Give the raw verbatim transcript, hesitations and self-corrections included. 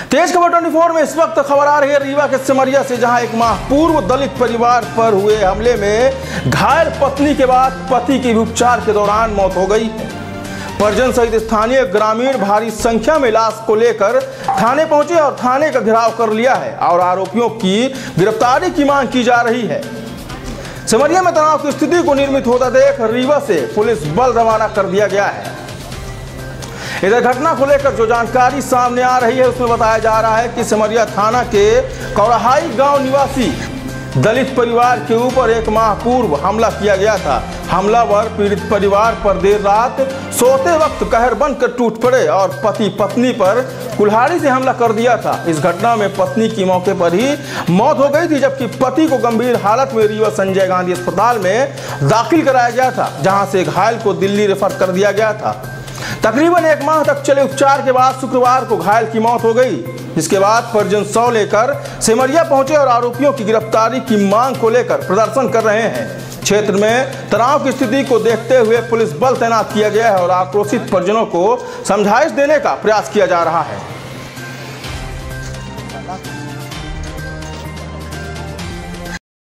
तेज खबर चौबीस में इस वक्त खबर आ रही है रीवा के सिमरिया से, जहां एक माह पूर्व दलित परिवार पर हुए हमले में घायल पत्नी के बाद पति की उपचार के दौरान मौत हो गई। परिजन सहित स्थानीय ग्रामीण भारी संख्या में लाश को लेकर थाने पहुंचे और थाने का घेराव कर लिया है और आरोपियों की गिरफ्तारी की मांग की जा रही है। सिमरिया में तनाव की स्थिति को निर्मित होता देख रीवा से पुलिस बल रवाना कर दिया गया है। इधर घटना को लेकर जो जानकारी सामने आ रही है उसमें बताया जा रहा है कि सिमरिया थाना के कौराहाई गांव निवासी दलित परिवार के ऊपर एक माह पूर्व हमला किया गया था। हमलावर पीड़ित परिवार पर देर रात सोते वक्त कहर बनकर टूट पड़े और पति पत्नी पर कुल्हाड़ी से हमला कर दिया था। इस घटना में पत्नी की मौके पर ही मौत हो गई थी, जबकि पति को गंभीर हालत में रीवा संजय गांधी अस्पताल में दाखिल कराया गया था, जहां से घायल को दिल्ली रेफर कर दिया गया था। तकरीबन एक माह तक चले उपचार के बाद शुक्रवार को घायल की मौत हो गई। इसके बाद परिजन सौ लेकर सिमरिया पहुंचे और आरोपियों की गिरफ्तारी की मांग को लेकर प्रदर्शन कर रहे हैं। क्षेत्र में तनाव की स्थिति को देखते हुए पुलिस बल तैनात किया गया है और आक्रोशित परिजनों को समझाइश देने का प्रयास किया जा रहा है।